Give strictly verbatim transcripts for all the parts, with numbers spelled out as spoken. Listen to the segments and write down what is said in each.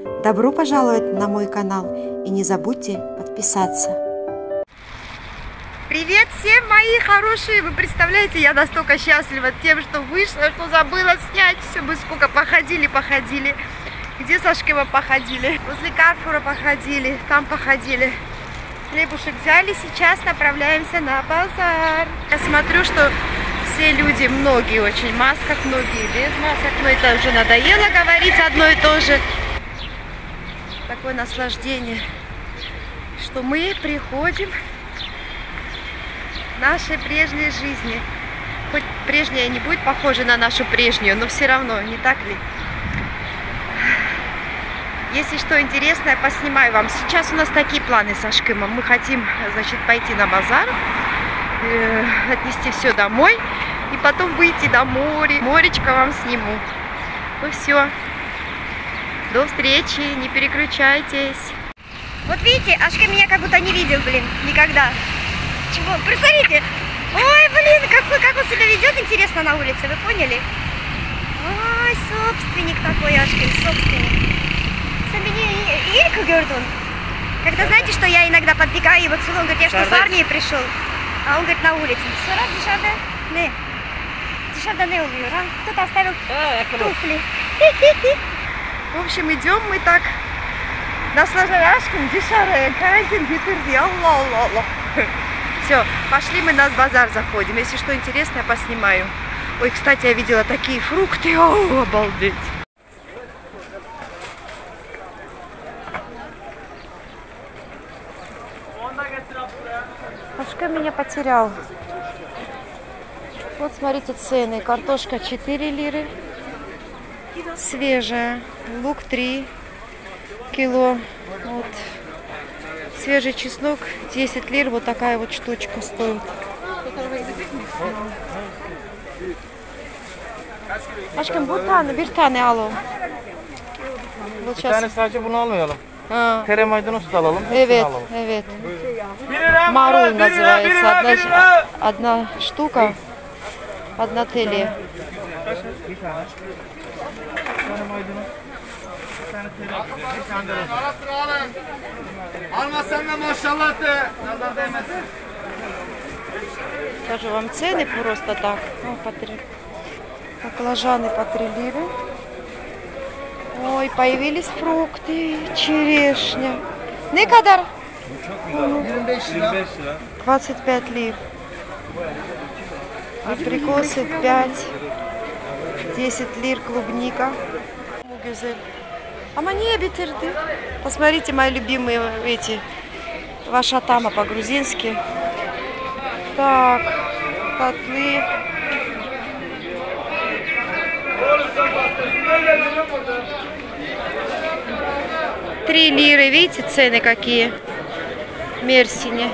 Добро пожаловать на мой канал и не забудьте подписаться. Привет всем, мои хорошие! Вы представляете, я настолько счастлива тем, что вышла, что забыла снять. Все, мы сколько походили, походили. Где Сашкой мы походили? Возле Карфура походили, там походили. Хлебушек взяли, сейчас направляемся на базар. Я смотрю, что все люди, многие очень в масках, многие без масок. Но это уже надоело говорить одно и то же. Такое наслаждение, что мы приходим к нашей прежней жизни. Хоть прежняя не будет похожа на нашу прежнюю, но все равно, не так ли? Если что интересное, поснимаю вам. Сейчас у нас такие планы с Ашкымом. Мы хотим, значит, пойти на базар, э, отнести все домой и потом выйти до моря. Моречко вам сниму. Ну все. До встречи. Не переключайтесь. Вот видите, Ашка меня как будто не видел, блин, никогда. Чего? Представляете? Ой, блин, как, как он себя ведет, интересно, на улице. Вы поняли? Ой, собственник такой, Ашка, собственник. Ильку Гёрдун. Когда знаете, что я иногда подбегаю его целую, он говорит, я что с армии пришел. А он говорит, на улице. Сора, дешевда? Не. Дешевда не увидел, а? Кто-то оставил туфли. В общем, идем мы так. Наслаждаемся, дешевая, карантин, гиперди, аллах, аллах. Все, пошли мы на базар заходим. Если что интересное, поснимаю. Ой, кстати, я видела такие фрукты. О, обалдеть. Ашка меня потерял. Вот смотрите цены. Картошка четыре лиры. Свежая. Лук три кило. Вот. Свежий чеснок десять лир. Вот такая вот штучка стоит. Aşkım bu tane bir tane alalım. Bir tane sadece bunu almayalım. Ha. Tere maydanoz da alalım. Evet, alalım. evet. Марул называется. Одна, одна штука, одна теле. Скажу вам цены просто так. Ну, по три. Баклажаны по три лиры. Ой, появились фрукты, черешня. Не кадар? двадцать пять лир. Абрикосы пять. десять лир клубника. А мне битерды. Посмотрите, мои любимые эти вашатама по-грузински. Так, котлы. Три лиры, видите, цены какие? Мерсине.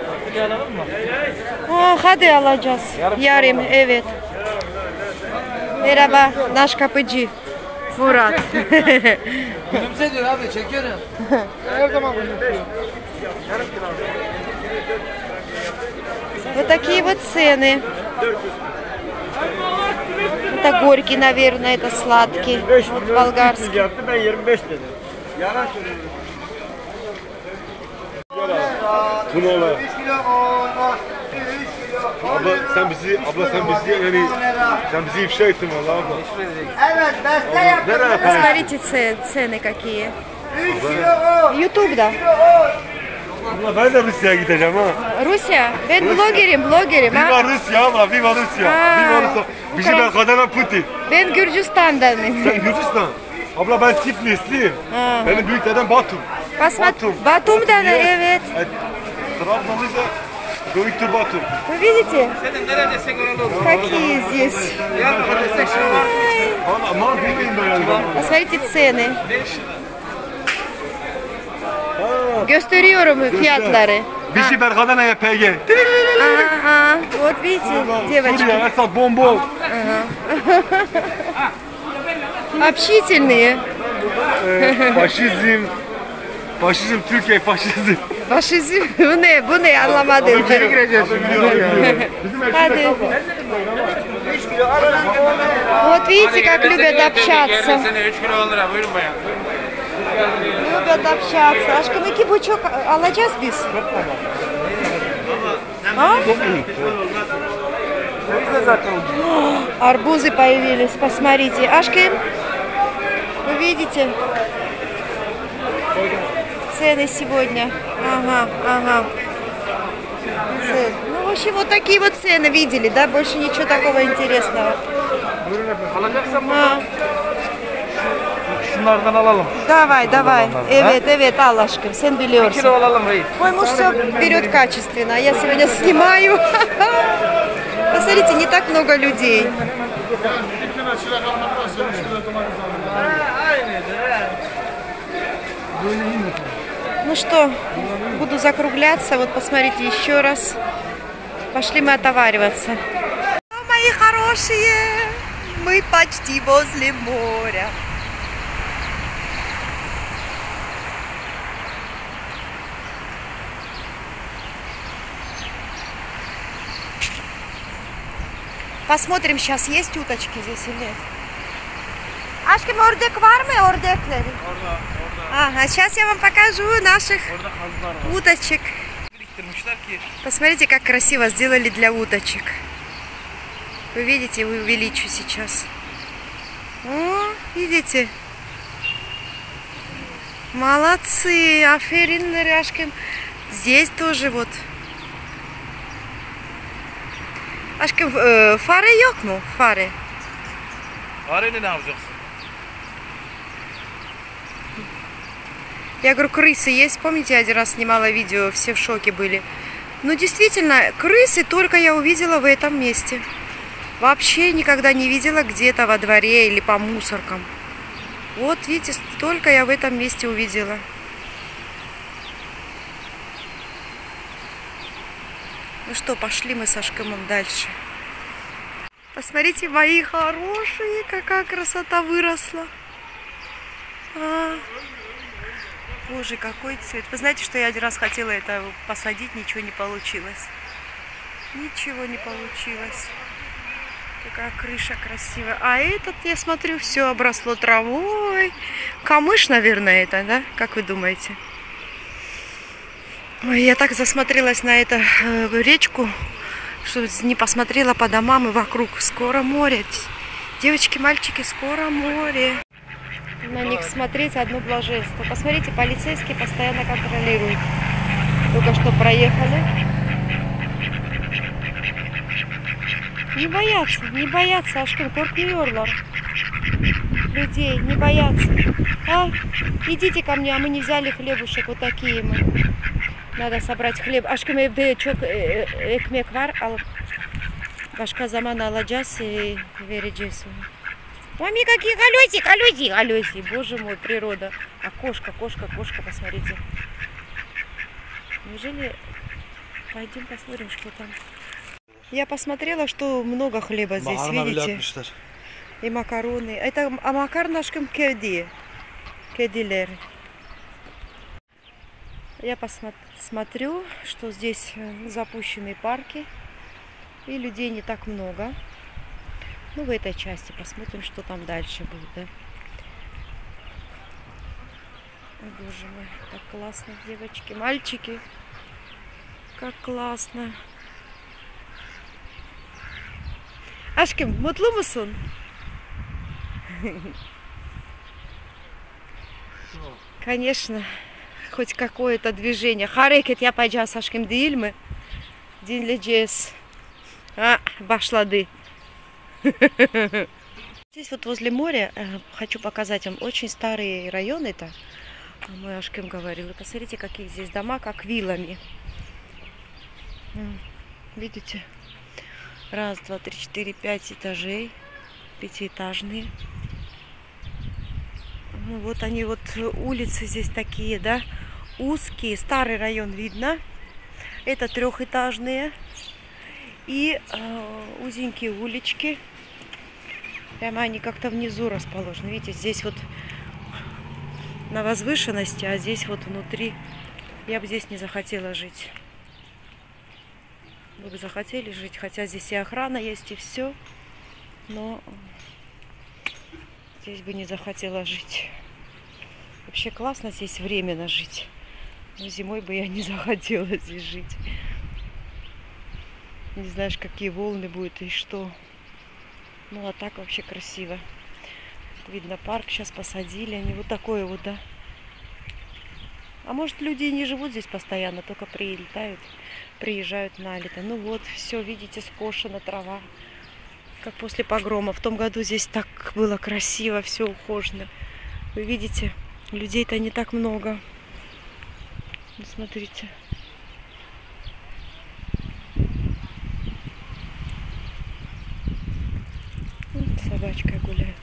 О, hadi alacağız. Yarım, evet. Merhaba, наш kapıcı. Murat. Gülümse diyor abi, çekiyorum. Her zaman gülümsüyor. Вот такие вот цены. Это горький, наверное, это сладкий. Вот болгарский. Bu ne ola? Abla sen bizi, abla sen bizi yani sen bizi ifşa ettin valla abla. Evet, beste yaptım. Посмотрите цены какие. Ютуб'da. Abla ben de Rusya'ya gideceğim ha. Rusya? Ben blogerim, blogerim ha. Viva Rusya abla, Viva Rusya. Viva Rusya. Bizi ben kadına Putin. Ben Gürcistan'danım. Sen Gürcistan. Abla ben Tiflisliyim. Benim büyük dedem Batum. Batum. Batum'dan, evet. Trabzon'da Doktor Batum. Вы видите? Какие здесь? Посмотрите цены. Gösteriyorum fiyatları. Bizi ben kadına Y P G. Ага, вот видите, девочки. Suriye, Esad, Bombo. Общительные. Faşizm. Faşizm, Türkiye faşizm. Faşizm, bu ne? Bu ne? Anlamadım. İçeri gireceğiz şimdi. Hadi. Вот видите, как любят общаться. üç kilo on lira, buyurun bayan. любят общаться. Aşkım iki buçuk alacağız biz. А? Арбузы появились, посмотрите. Aşkım, вы видите цены сегодня? Ага, ага. Цены. Ну, в общем, вот такие вот цены видели, да? Больше ничего такого интересного. А. Şunlardan alalım. Давай, давай. Evet, evet, al aşkım. Sen Bir biliyorsun. kilo alalım reis. Мой муж все берет качественно, а я сегодня снимаю. Посмотрите, не так много людей. Ну что, буду закругляться. Вот посмотрите еще раз. Пошли мы отовариваться. Мои хорошие, мы почти возле моря. Посмотрим, сейчас есть уточки здесь или нет. Aşkım ördek var mı, ördekleri? Orada, orada. Ага, сейчас я вам покажу наших Orada kazlar var. уточек. Biriktirmişler ki. Посмотрите, как красиво сделали для уточек. Вы видите, вы увеличу сейчас. О, видите? Молодцы, aferin aşkım. Здесь тоже вот. Aşkım, e, fare yok mu? Fare. Fareyle ne yapacaksın? Я говорю, крысы есть. Помните, я один раз снимала видео, все в шоке были. Ну, действительно, крысы только я увидела в этом месте. Вообще никогда не видела где-то во дворе или по мусоркам. Вот, видите, только я в этом месте увидела. Ну что, пошли мы со Шкымом дальше. Посмотрите, мои хорошие, какая красота выросла. А, боже, какой цвет. Вы знаете, что я один раз хотела это посадить, ничего не получилось. Ничего не получилось. Какая крыша красивая. А этот, я смотрю, все обросло травой. Камыш, наверное, это, да? Как вы думаете? Ой, я так засмотрелась на эту э, речку, что не посмотрела по домам и вокруг. Скоро море. Девочки, мальчики, скоро море. На них смотреть одно блаженство. Посмотрите, полицейские постоянно контролируют. Только что проехали. Не боятся, не боятся, Aşkım, korkmuyorlar. Людей, не боятся. А, идите ко мне, а мы не взяли хлебушек, вот такие мы. Надо собрать хлеб. Aşkım, evde çok e, ekmek var. Al. Başka zaman alacağız и vereceğiz. Мами, какие колеси, колеси, колеси. Боже мой, природа. А кошка, кошка, кошка, посмотрите. Неужели... Пойдем посмотрим, что там. Я посмотрела, что много хлеба здесь, видите? И макароны. Это а макарон Aşkım kedi. Кедилер. Я посмотрю, что здесь запущенные парки. И людей не так много. Ну, в этой части посмотрим, что там дальше будет, да? О, боже мой, так классно, девочки, мальчики. Как классно. Aşkım, mutlu musun? Конечно, хоть какое-то движение. Hareket yapacağız aşkım, değil mi? Dinleyeceğiz. А, başladı. Здесь вот возле моря хочу показать вам очень старый район это. Мой Aşkım говорил. И посмотрите, какие здесь дома, как виллами. Видите? Раз, два, три, четыре, пять этажей. Пятиэтажные. Ну, вот они, вот улицы здесь такие, да? Узкие. Старый район видно. Это трехэтажные. И э, узенькие улички. Прямо они как-то внизу расположены. Видите, здесь вот на возвышенности, а здесь вот внутри. Я бы здесь не захотела жить. Вы бы захотели жить, хотя здесь и охрана есть, и все. Но здесь бы не захотела жить. Вообще классно здесь временно жить. Но зимой бы я не захотела здесь жить. Не знаешь, какие волны будут и что. Ну, а так вообще красиво. Видно, парк сейчас посадили. Они вот такое вот, да. А может, люди и не живут здесь постоянно, только прилетают, приезжают на лето. Ну вот, все, видите, скошена трава. Как после погрома. В том году здесь так было красиво, все ухожено. Вы видите, людей-то не так много. Ну, смотрите. Вот собачка гуляет.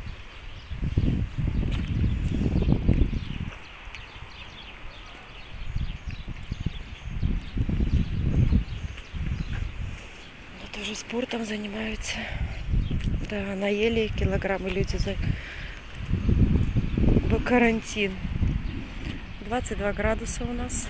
Вот уже спортом занимаются. Да, наели килограммы люди за в карантин. двадцать два градуса у нас.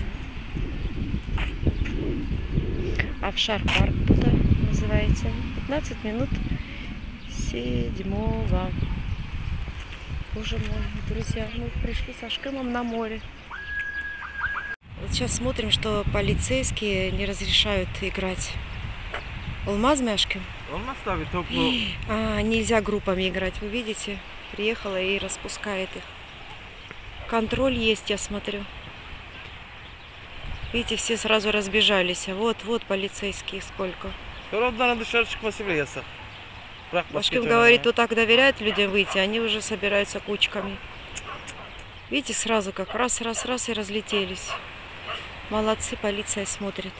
Офшар парк туда называется. пятнадцать минут седьмого. Боже мой, друзья, мы пришли со Ашкемом на море. Вот сейчас смотрим, что полицейские не разрешают играть. Olmaz mı aşkım? Olmaz tabii toplu. А, нельзя группами играть, вы видите? Приехала и распускает их. Контроль есть, я смотрю. Видите, все сразу разбежались. Вот, вот полицейские сколько. Çoraplarına dışarı çıkması bile yasak. Bırak basket Ашкем oynamaya. говорит, вот так доверяют людям выйти, они уже собираются кучками. Видите, сразу как раз, раз, раз и разлетелись. Молодцы, полиция смотрит.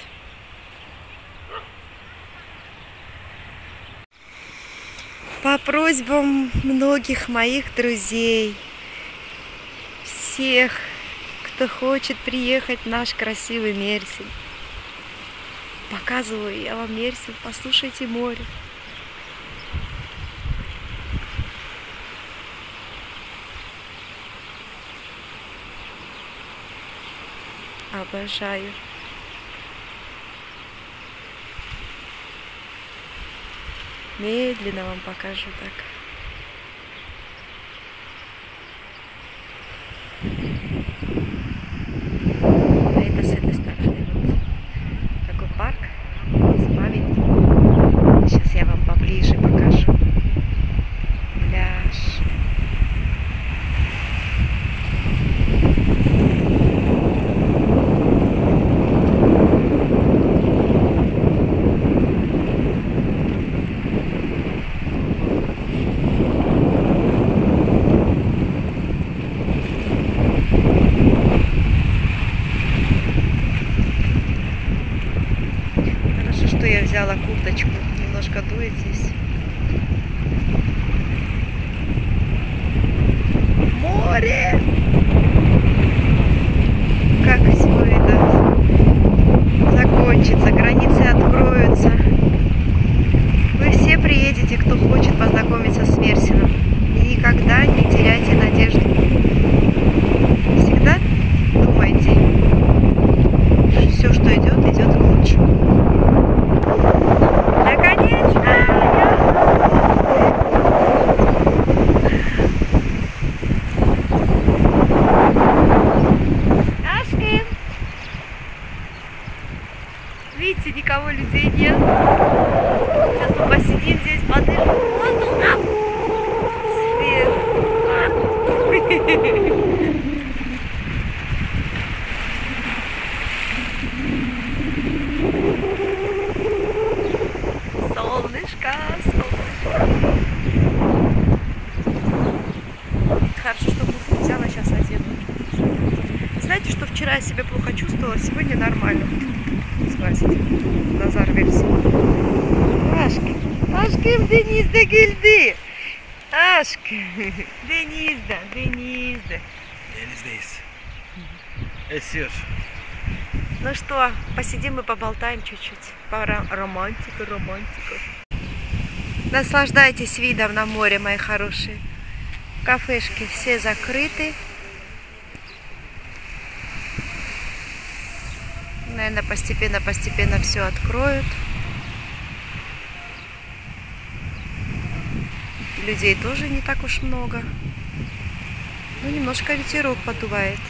По просьбам многих моих друзей, всех, кто хочет приехать в наш красивый Мерсин, показываю я вам Мерсин, послушайте море. Обожаю. Медленно вам покажу так. А это с этой стороны. Вот такой парк с памятником. Сейчас я вам поближе покажу. Пляж. Я взяла курточку, немножко дует здесь. Море! Как все это закончится, границы откроются. Вы все приедете, кто хочет познакомиться с Мерсином. И никогда не теряйте надежду. Всегда думайте, все, что идет, идет к лучшему. Наконец-то я... Ашкем! Видите, никого, людей нет. Сейчас мы посидим здесь, подышим воздухом. Свет. Солнышко, солнышко. Хорошо, что куртку взяла, сейчас одену. Знаете, что вчера я себя плохо чувствовала, сегодня нормально. Сглазите. Назар версия. Aşkım, aşkım denizde güldü. Aşkım, denizde, denizde. Denizdeyiz. Esiyor. Ну что, посидим и поболтаем чуть-чуть. Пора романтика, романтика. Наслаждайтесь видом на море, мои хорошие. Кафешки все закрыты. Наверное, постепенно-постепенно все откроют. Людей тоже не так уж много. Ну Ну, немножко ветерок подувает.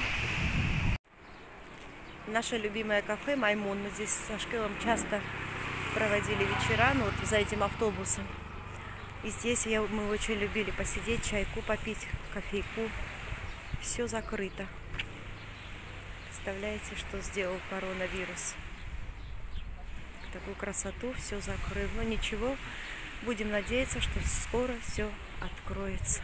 Наше любимое кафе Маймун. Мы здесь со Ашкелом часто проводили вечера, ну, вот за этим автобусом. И здесь я, мы очень любили посидеть, чайку попить, кофейку. Все закрыто. Представляете, что сделал коронавирус? Такую красоту, все закрыл. Но ничего, будем надеяться, что скоро все откроется.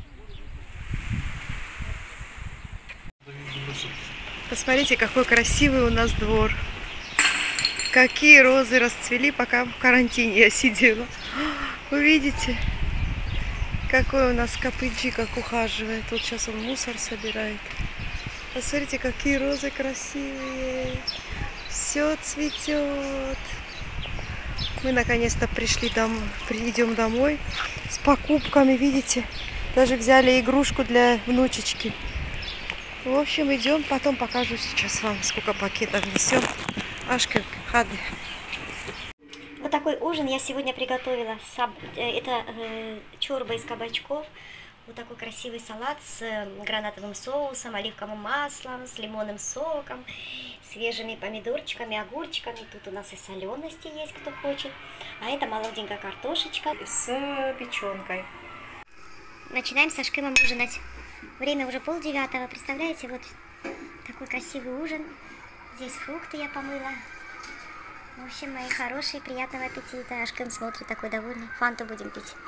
Посмотрите, какой красивый у нас двор. Какие розы расцвели, пока в карантине я сидела. Вы видите, какой у нас Капыджи, как ухаживает. Вот сейчас он мусор собирает. Посмотрите, какие розы красивые. Все цветет. Мы наконец-то пришли домой, идем домой с покупками, видите. Даже взяли игрушку для внучечки. В общем, идем, потом покажу сейчас вам, сколько пакетов несем. Ашкель, хады. Вот такой ужин я сегодня приготовила. Это э, чорба из кабачков. Вот такой красивый салат с гранатовым соусом, оливковым маслом, с лимонным соком, свежими помидорчиками, огурчиками. Тут у нас и солености есть, кто хочет. А это молоденькая картошечка С печенкой. Начинаем с Ашкемом ужинать. Время уже полдевятого. Представляете, вот такой красивый ужин. Здесь фрукты я помыла. В общем, мои хорошие, приятного аппетита. Ашкем смотрит такой довольный. Фанту будем пить.